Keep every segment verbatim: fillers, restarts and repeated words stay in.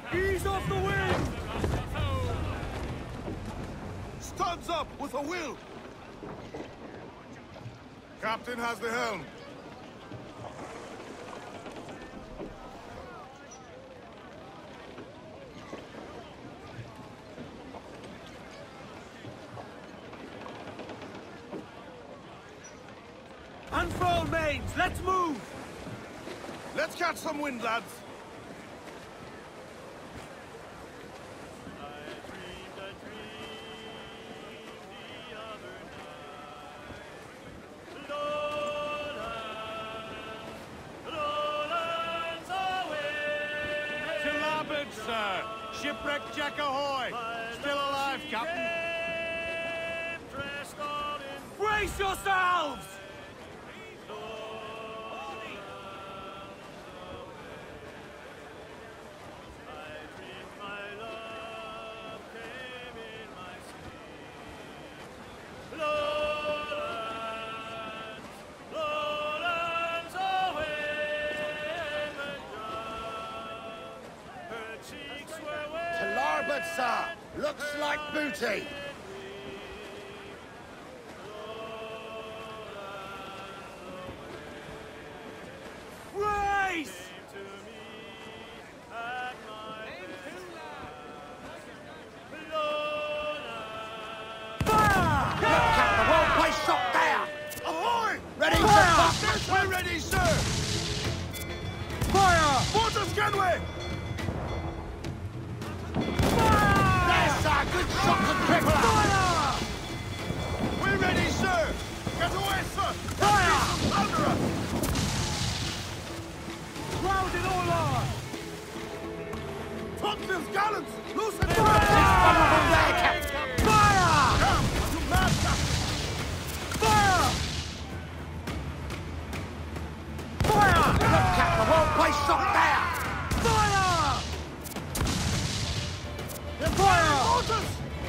Ease off the wind! Studs up with a will! Captain has the helm. Unfurl mains, let's move! Let's catch some wind, lads. Sir! Shipwrecked Jack ahoy! Still alive, Captain! Brace yourselves! Sir, looks like booty. Race! Fire! Look at the well-placed shot there. Ahoy! Ready, Fire! sir? We're ready, sir! Fire! Water scanway! Good shot to crippler! Fire! We're ready, sir! Get away, sir! Fire! Under us! Round it all on! Topsails, gallants! Loosen This it! vulnerable there, Captain! Fire! Down! You mad, Captain! Fire! Fire! Look at the well-placed shot there! Fire! Fire! Mortars!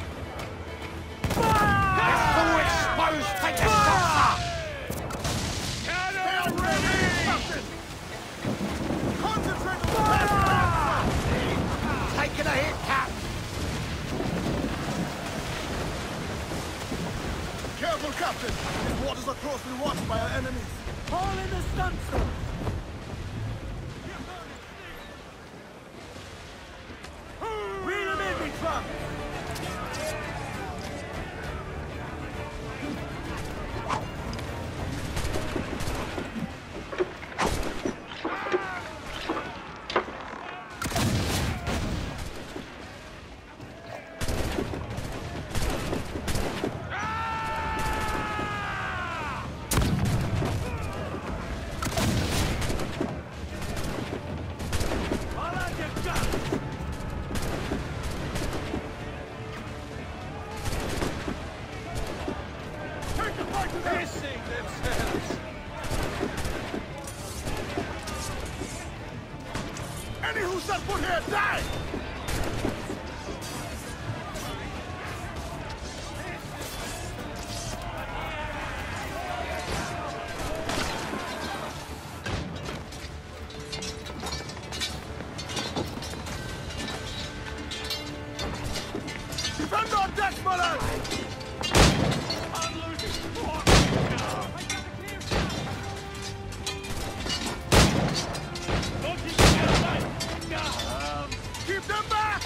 It's all exposed! Take a shot, Cannon ready! Captain! Concentrate on the fire! sir! Taking a hit, Cap! Careful, Captain! These waters are closely watched by our enemies. Haul in the stunsail! Reel them in, me truck! Any who set foot here, die! Defend our decks, my lads! Keep them back!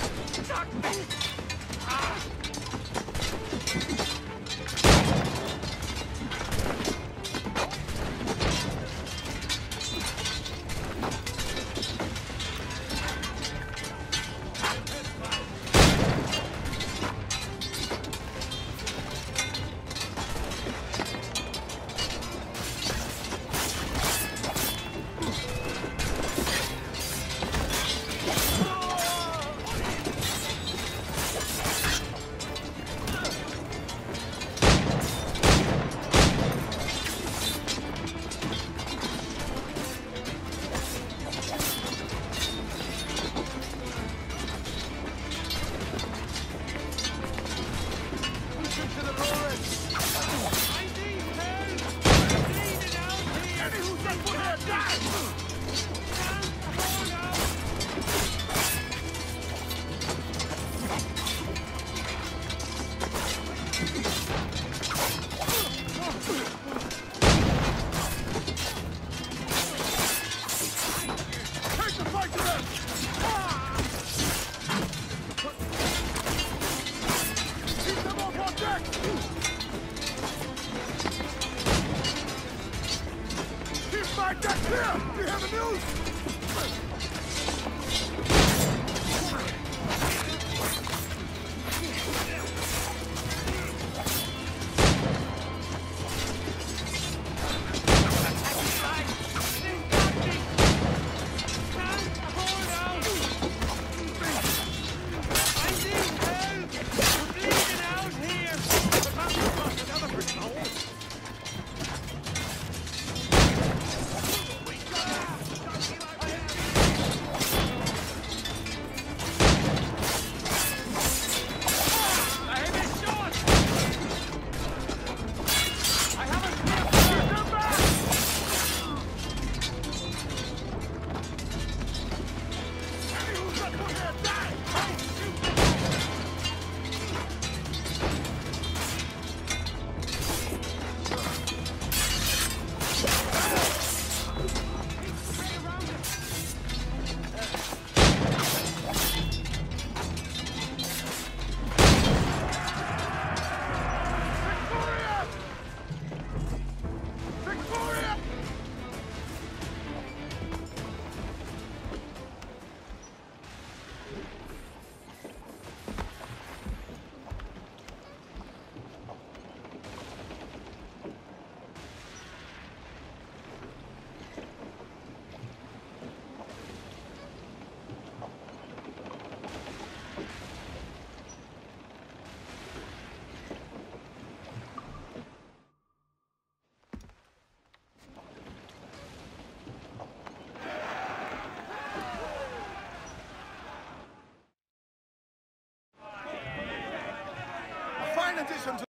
addition to